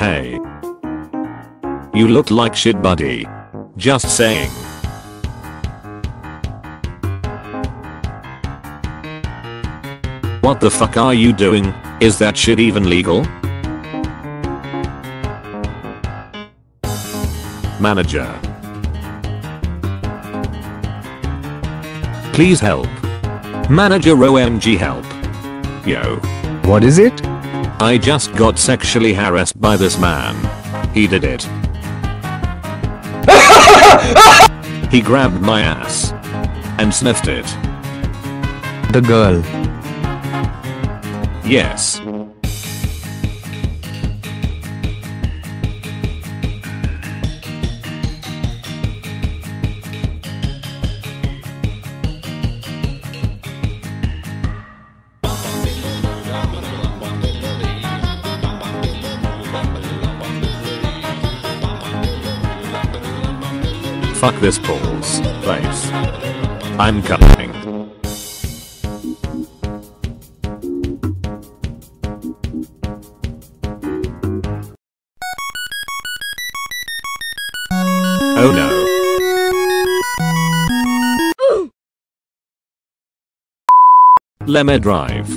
Hey. You look like shit, buddy. Just saying. What the fuck are you doing? Is that shit even legal? Manager. Please help. Manager, OMG help. Yo. What is it? I just got sexually harassed by this man. He did it. He grabbed my ass and sniffed it. The girl. Yes. Fuck this Paul's place. I'm coming. Oh no. Let me drive.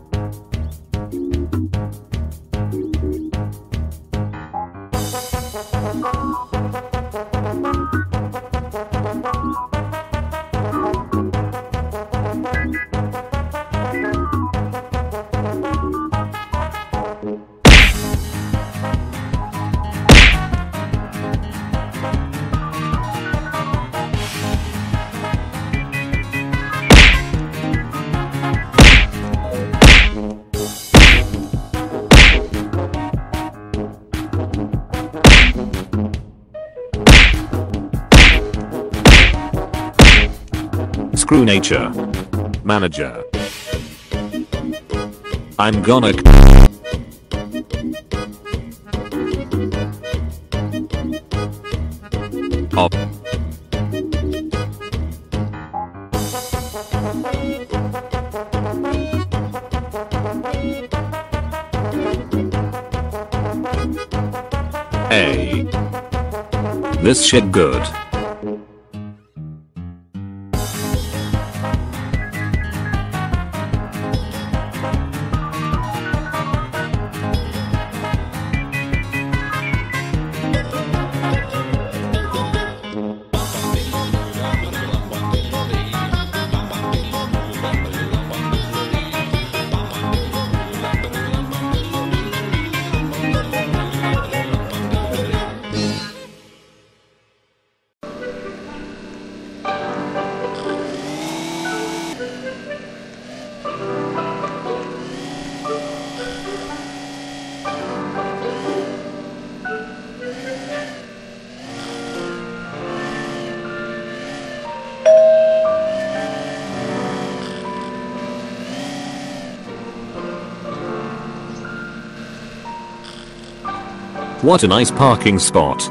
Screw nature. Manager. I'm gonna Op. Hey. This shit good. What a nice parking spot.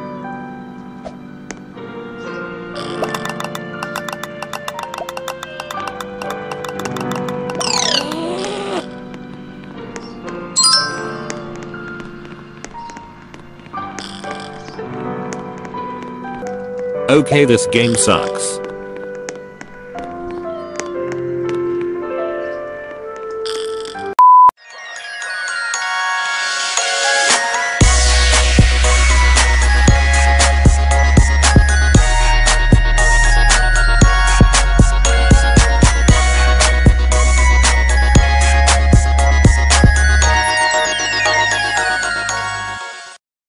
Okay, this game sucks.